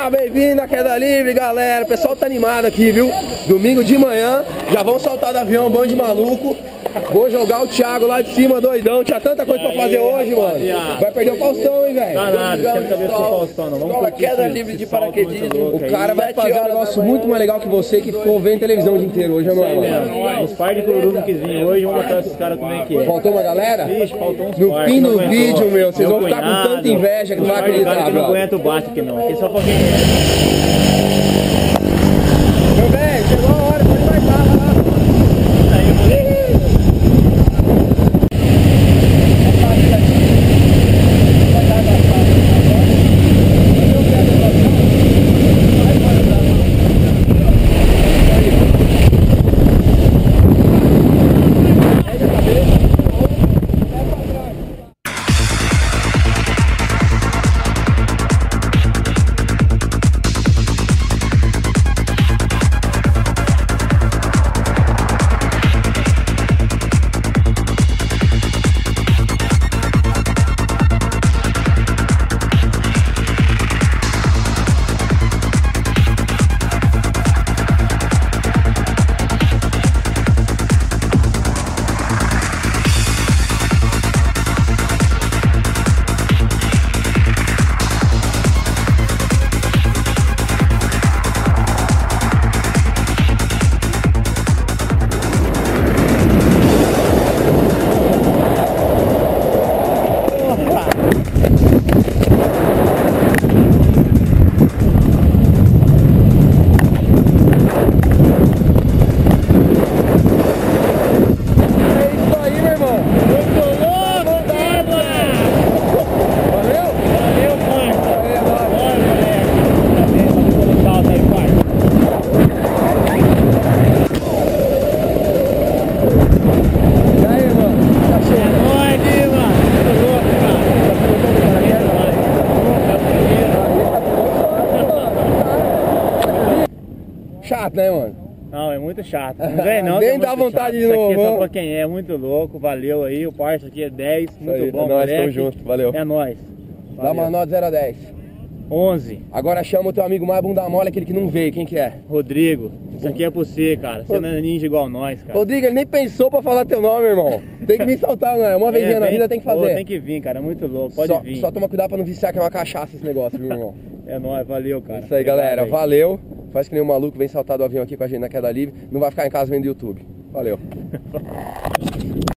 Seja bem-vindo à Queda Livre, galera. O pessoal tá animado aqui, viu? Domingo de manhã, já vão soltar do avião, um bando de maluco. Vou jogar o Thiago lá de cima, doidão. Tinha tanta coisa pra fazer hoje, mano. Vai perder o Faustão, hein, velho? Tá nada, não quero saber do Faustão, não. Vamos curtir Queda Livre de paraquedismo. O cara vai fazer um negócio muito mais legal que você, que ficou vendo televisão o dia inteiro hoje, não é, mano? Os pais de Cururumo que vinham hoje, vamos mostrar esses caras como é que é. Faltou uma galera? Vixe, faltou uns No parques, fim não do aguentou. vídeo, meu, vocês vão Meu ficar com cunhado, tanta inveja que não vai os pais de cara acreditar, que não bro. aguenta o bate aqui não, aqui é só pra quem... Meu velho, chegou a hora, pode marcar, vai lá. Chato, né, mano? Não, é muito chato. Não vem não. Nem que é dá muito vontade chato. de novo. Isso aqui é só pra quem é muito louco, valeu aí. O parça aqui é 10, muito aí, bom, é nóis, moleque. tamo junto, valeu. É nóis. Dá uma nota 0 a 10. 11. Agora chama o teu amigo mais bunda mole, aquele que não veio, quem que é? Rodrigo, isso aqui é pra você, cara. Você não é ninja igual nós, cara. Rodrigo, ele nem pensou pra falar teu nome, irmão. Tem que vir saltar, né? Uma vez na vida tem que fazer. Tem que vir, cara. É muito louco. Pode vir. Só toma cuidado pra não viciar, que é uma cachaça esse negócio, viu, irmão? É nóis, valeu, cara. Isso aí, galera. Valeu. Faz que nem um maluco, vem saltar do avião aqui com a gente na Queda Livre. Não vai ficar em casa vendo YouTube. Valeu.